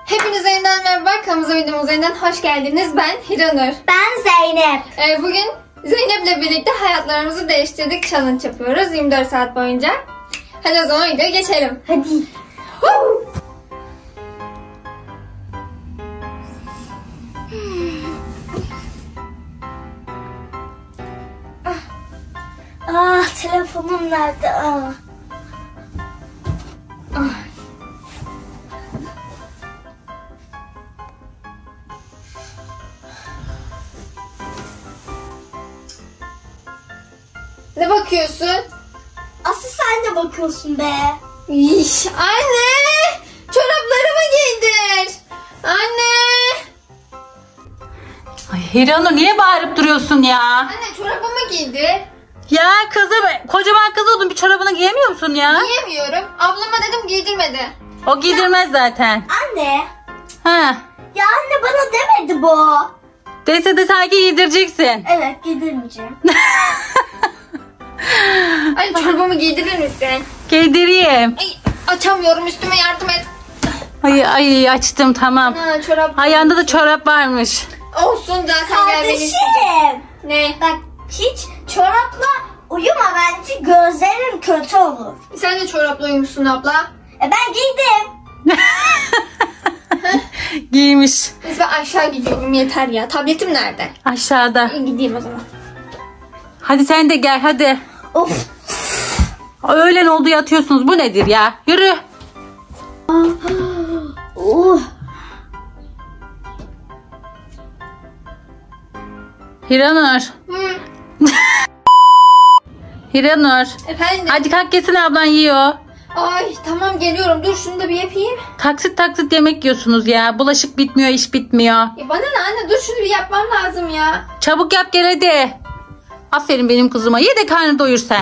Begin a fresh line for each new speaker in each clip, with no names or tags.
Hepinize yeniden merhaba. Kanalımıza videomuza yeniden hoş geldiniz. Ben Hiranur.
Ben Zeynep.
Bugün Zeynep'le birlikte hayatlarımızı değiştirdik. Challenge yapıyoruz 24 saat boyunca. Hadi o zaman videoya geçelim.
Hadi. Telefonum nerede?
Ne bakıyorsun?
Asıl sen de bakıyorsun be.
İş, anne! Çoraplarımı giydir. Anne!
Ay Hiranur niye bağırıp duruyorsun ya?
Anne çorabımı giydir.
Ya kızım kocaman kız oldun, bir çorabını giyemiyor musun ya?
Giyemiyorum. Ablama dedim giydirmedi.
O giydirmez zaten.
Anne.
Ha.
Ya anne bana demedi bu.
Dese de sanki giydireceksin.
Evet giydirmeyeceğim.
Ay çorabımı giydirir misin?
Giydireyim.
Ay, açamıyorum, üstüme yardım et.
Ay açtım, tamam.
Ha, çorap.
Ayağında da çorap varmış.
Olsun zaten gelmelisin.
Kardeşim.
Ne?
Bak hiç çorapla uyuma, bence gözlerin kötü olur.
Sen de çorapla uyumuşsun abla.
Ben giydim.
Giymiş.
Biz ben aşağı gidiyorum, yeter ya. Tabletim nerede?
Aşağıda.
Gideyim o zaman.
Hadi sen de gel hadi.
Of.
Öğlen oldu yatıyorsunuz, bu nedir ya? Yürü. Hiranur.
Hı.
Hiranur.
Efendim?
Hadi kalk gelsene, ablan yiyor.
Ay tamam geliyorum. Dur şunu da bir yapayım.
Taksit yemek yiyorsunuz ya. Bulaşık bitmiyor, iş bitmiyor.
Ya bana ne anne, dur şunu bir yapmam lazım ya.
Çabuk yap gel hadi. Aferin benim kızıma. Ye de karnı doyur sen.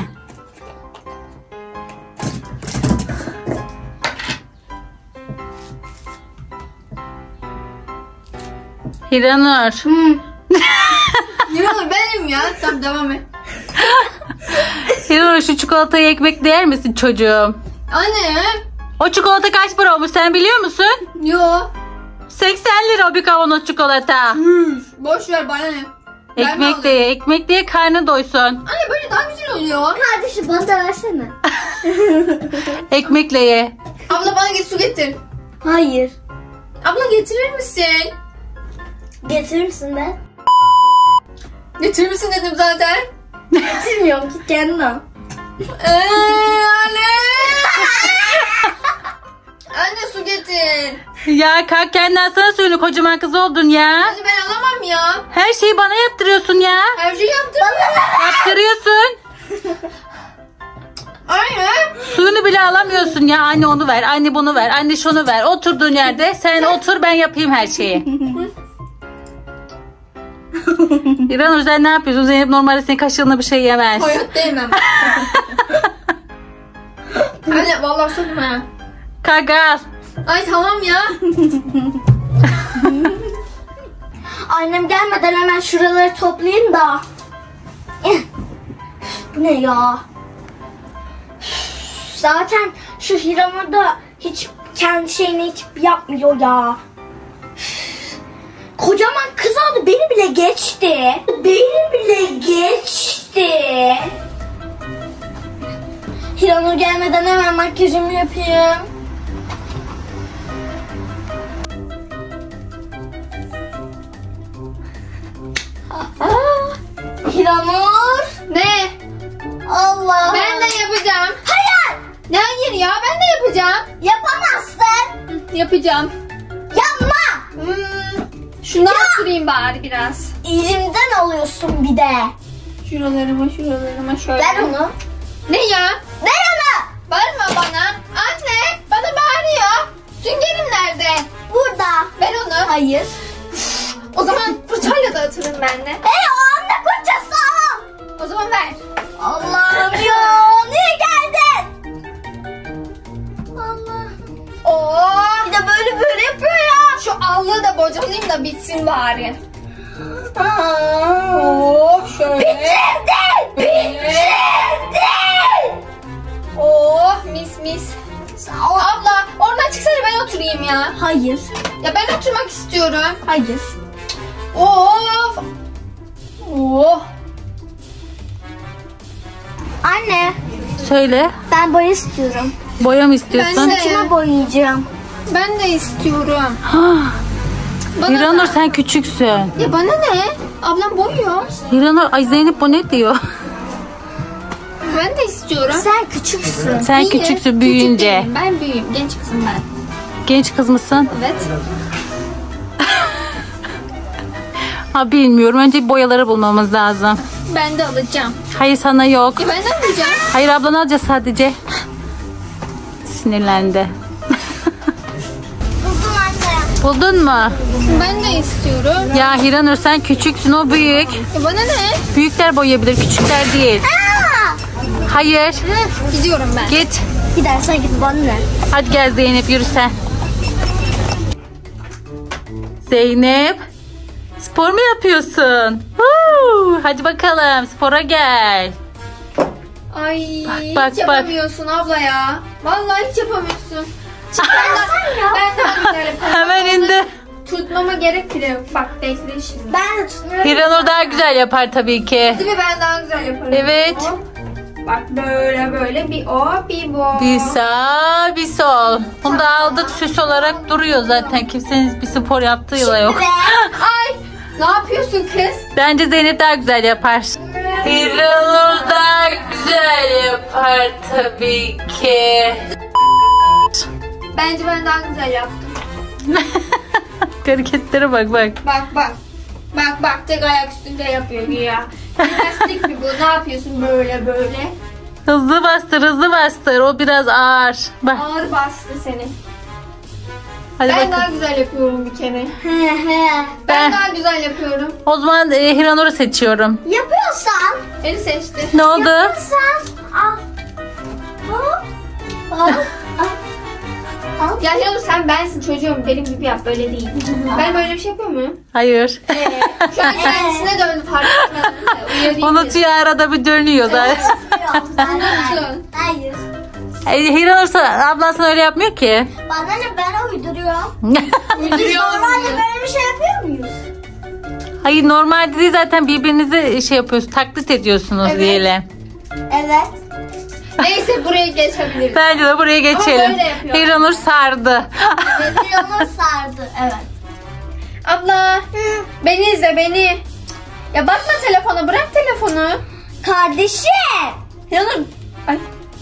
Hiranur.
Yürü benim ya. Tamam devam et.
Hiranur, şu çikolatayı ekmek yer misin çocuğum?
Anne.
O çikolata kaç para olmuş sen biliyor musun?
Yo.
80 lira o bir kavanoz çikolata.
Boş ver bana ne. Ben mi
Ekmek de
alayım?
ye, ekmek de ye, karnı doysun.
Anne böyle daha güzel oluyor.
Kardeşim bana da versene.
Ekmekle ye.
Abla bana git su getir.
Hayır.
Abla getirir misin?
Getirir misin be?
Getirir misin dedim zaten.
Getirmiyorum ki, kendin al.
Anne. Anne su getir.
Ya kalk kendin alsana suyunu, kocaman kız oldun ya.
Anne ben alamam ya.
Her şeyi bana yaptırıyorsun ya.
Her şeyi yaptım.
Yaptırıyorsun.
Anne.
Suyunu bile alamıyorsun ya. Anne onu ver, anne bunu ver, anne şunu ver. Oturduğun yerde sen otur, ben yapayım her şeyi. İranur sen ne yapıyorsun? Zeynep normalde senin kaşığına bir şey yemez.
Hayatta yemem. Anne vallahi sokma ya.
Kalk al.
Ay tamam ya.
Annem gelmeden hemen şuraları toplayayım da. Bu ne ya? Zaten şu Hiranur da hiç kendi şeyini hiç yapmıyor ya. Kocaman kız oldu, beni bile geçti. Beni bile geçti. Hiranur gelmeden hemen makyajımı yapayım. Hiranur.
Ne?
Allah.
Ben de yapacağım.
Hayır.
Ne hayır ya, ben de yapacağım.
Yapamazsın.
Yapacağım.
Yapma.
Şundan süreyim bari biraz.
Elimden alıyorsun bir de.
Şuralarıma şöyle.
Ver onu.
Ne ya?
Ver onu.
Bağırma bana. Anne bana bağırıyor. Süngerim nerede?
Burada.
Ver onu.
Hayır.
O zaman fırçayla dağıtırım ben de.
O anne fırçası.
O zaman ver.
Allah'ım ya. Niye geldin? Allah.
Oo.
Bir de böyle yapıyor ya.
Şu allığı da bocalayayım da bitsin bari.
Aa.
Oo şöyle.
Bitirdin. Bitirdin.
Oh mis mis. Abla oradan çıksana ben oturayım ya.
Hayır.
Ya ben oturmak istiyorum.
Hayır.
Of. Oh.
Anne,
Söyle.
ben boya istiyorum.
Boya mı istiyorsun?
Ben de.
Saçımı boyayacağım.
Ben de istiyorum. Bana
Hiranur
da.
sen küçüksün.
Ya bana ne? Ablam boyuyor.
Hiranur ay Zeynep bu ne diyor?
Ben de istiyorum.
Sen küçüksün.
Sen
İyi,
küçüksün
küçük
büyüyünce.
değilim. Ben büyüğüm. Genç kızım ben.
Genç kız mısın?
Evet.
Ha bilmiyorum. Önce boyaları bulmamız lazım.
Ben de alacağım.
Hayır sana yok.
Ya ben de alacağım.
Hayır ablan alacağız sadece. Sinirlendi.
Buldum anne.
Buldun mu?
Ben de istiyorum.
Ya Hiranur sen küçüksün o büyük.
Ya bana ne?
Büyükler boyayabilir küçükler değil. Hayır.
Gidiyorum ben.
Git.
Gidersen git bana ne?
Hadi gel Zeynep yürü sen. Zeynep. Spor mu yapıyorsun? Hadi bakalım spora gel.
Ay
Bak,
hiç yapamıyorsun abla ya. Vallahi hiç yapamıyorsun. Çık ben daha güzel yaparım.
Hemen
Bak,
indi.
onu Tutmama gerek bile yok. Bak bekle şimdi.
Ben de tutmuyorum.
Hiranur daha güzel yapar tabii ki.
Değil mi? Ben daha güzel yaparım.
Evet.
Hop. Bak böyle bir o bir bu.
Bir sağ bir sol. Bunu da aldık süs olarak duruyor zaten. Kimsenin bir spor yaptığı yıla yok.
Ay ne yapıyorsun kız?
Bence Zeynep daha güzel yapar. Hiranur daha güzel yapar tabii ki.
Bence ben daha güzel yaptım.
Hareketlere bak.
Bak tek ayak üstünde yapıyor güya. Lastik mi bu? Ne yapıyorsun böyle?
Hızlı bastır. O biraz ağır. Bak.
Ağır bastı seni.
Hadi
Ben
bakalım.
daha güzel yapıyorum bir kere.
Ben-
Ben daha güzel yapıyorum.
O zaman Hiranur'u seçiyorum.
Yapıyorsan.
Beni seçti.
Ne oldu?
Yapıyorsan. Al. Al. Al.
Ya Hiranur sen bensin çocuğum. Benim gibi yap böyle değil. Ben böyle bir şey yapıyor muyum?
Hayır.
Şu an kendisine döndü fark etmedim de. Uyarayım
Unutuyor arada bir dönüyor zaten.
Unutun.
Hayır.
Hiranur ablan sana öyle yapmıyor ki.
Bana ne, ben uyduruyorum. Biz
Uyduruyorum
normalde
diyor.
böyle bir şey yapıyor muyuz?
Hayır normalde değil zaten birbirinizi şey yapıyorsunuz. Taklit ediyorsunuz
Evet.
diyelim.
Evet.
Neyse buraya geçebiliriz.
Bence de buraya geçelim.
böyle yapıyor.
Hiranur sardı.
Videomu sardı. Evet.
Abla beni izle beni. Ya bakma telefona, bırak telefonu.
Kardeşim.
Hiranur. Ay.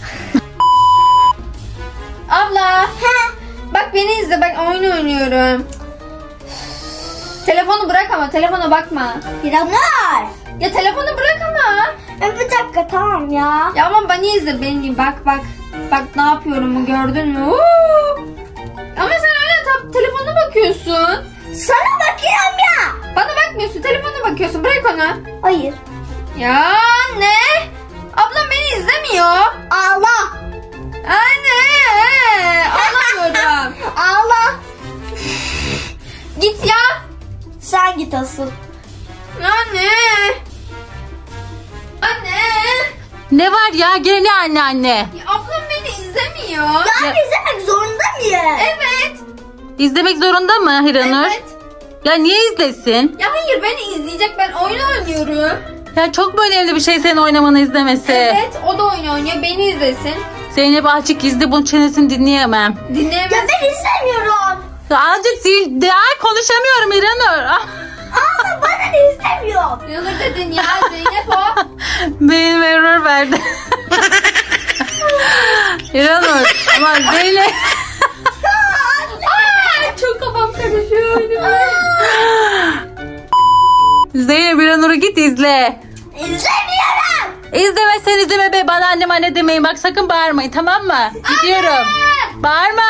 Abla. Bak beni izle, ben oyun oynuyorum. Telefonu bırak ama telefona bakma.
Hiranur.
Ya telefonu bırak ama.
Bir dakika tamam ya.
Ya ama beni izle beni, bak. Bak ne yapıyorum gördün mü? Ama sen hala telefona bakıyorsun.
Sana bakıyorum ya.
Bana bakmıyorsun, telefona bakıyorsun, bırak onu.
Hayır.
Ya ne? Ablam beni izlemiyor.
Ağla.
Anne! Ağlamıyorum.
Ağla.
Git ya.
Sen git asıl.
Anne. Anne.
Ne var ya gene anne.
Ya ablam beni izlemiyor.
Ben izlemek zorunda mıyım?
Evet.
İzlemek zorunda mı Hiranur?
Evet.
Ya niye izlesin?
Ya hayır beni izleyecek, ben oyun oynuyorum.
Ya çok mu önemli bir şey senin oynamanı izlemesi?
Evet o da oyun oynuyor, beni izlesin.
Zeynep azıcık izle bunun çenesini dinleyemem.
Dinleyemez.
Ya ben izlemiyorum.
Azıcık ay konuşamıyorum Hiranur. Ah,
Ağla, bana ne istemiyorum.
Yanır dedin ya Zeynep o.
benim error verdi. Hiranur ama Zeynep.
Ay, çok kafam karışıyor benim.
Zeynep Hiranur'u git izle.
İzlemiyorum.
İzlemezsen izleme be, bana anne demeyin, bak sakın bağırmayın tamam mı? Gidiyorum. Bağırma.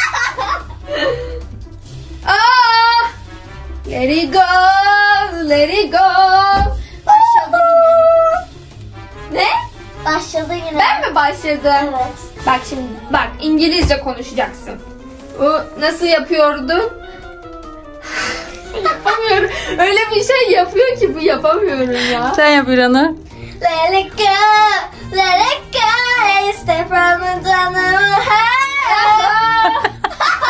Aa! Let it go, let it go. Başladı yine. Ne?
Başladı yine.
Ben mi başladım?
Evet.
Bak şimdi, bak İngilizce konuşacaksın. O nasıl yapıyordu? Yapamıyorum. Öyle bir şey yapıyor ki bu, yapamıyorum ya.
Sen yap Hiranur.
Let it go, let it go, stay from the tunnel.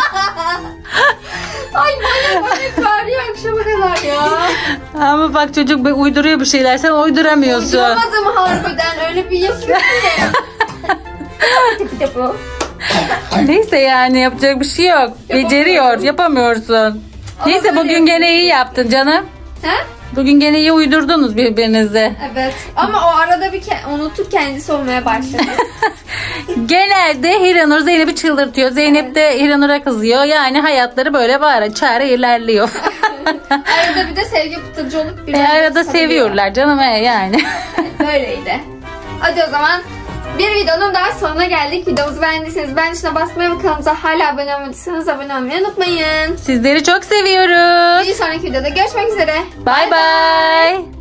Ay manyak bağırıyor akşama kadar ya.
Ama bak çocuk uyduruyor bir şeyler. Sen uyduramıyorsun.
Uyduramadım harbiden. Öyle bir yapıyor ki. Bir de bu.
Neyse yani yapacak bir şey yok. Beceriyor. Yapamıyorsun. Neyse bugün gene iyi yaptın canım.
He?
Bugün gene iyi uydurdunuz birbirinize.
Evet. Ama o arada bir unutur kendisi olmaya başladı.
Genelde Hiranur Zeynep'i çıldırtıyor. Zeynep de Hiranur'a kızıyor. Yani hayatları böyle bağıra çağıra ilerliyor.
Arada bir de sevgi pıtırcı olup bir
arada seviyorlar canım yani.
Böyleydi. Hadi o zaman bir videonun daha sonuna geldik. Videomuzu beğendiyseniz beğen tuşuna basmayı ve kanalımıza hala abone olmadıysanız abone olmayı unutmayın.
Sizleri çok seviyoruz.
Bir sonraki videoda görüşmek üzere.
Bye bye.